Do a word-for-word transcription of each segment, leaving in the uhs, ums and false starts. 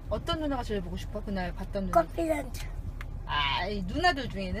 어떤 누나가 제일 보고 싶어? 그날 봤던 누나. 커피 남자. 아, 이 누나들 중에는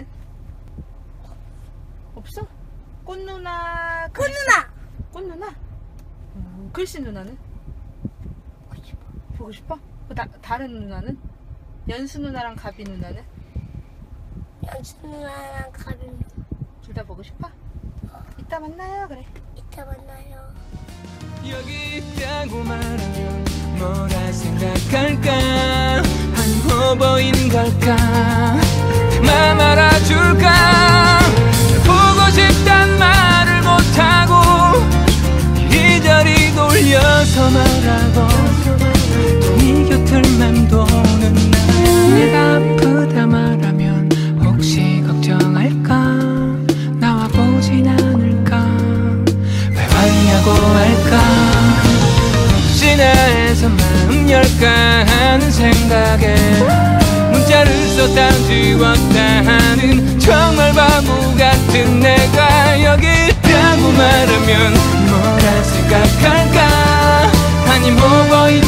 없어? 꽃 누나. 꽃 누나. 꽃 누나. 음, 글씨 누나는 보고 싶어. 보고 싶어? 그 다, 다른 누나는? 연수 누나랑 가비 누나는 연수 누나랑 가빈 누나. 둘 다 보고 싶어? 이따 만나요. 그래. 이따 만나요. 여기 있다고 말하면 뭐라 생각할까? 아니 호보인 걸까? 맘 알아줄까? 보고 싶단 말을 못하고 이리저리 돌려서 말하고 또 네 곁을 맴도는 나야. 내가 아프다 말하면 혹시 걱정할까? 나와 보진 않을까? 왜 왔냐고 할까? 혹시나 해서 마음 열까 하는 생각에 문자를 썼다 지웠다 하는 정말 바보 같은 내가 여기 있다고 말하면 뭐라 생각할까? 아니 뭐 보인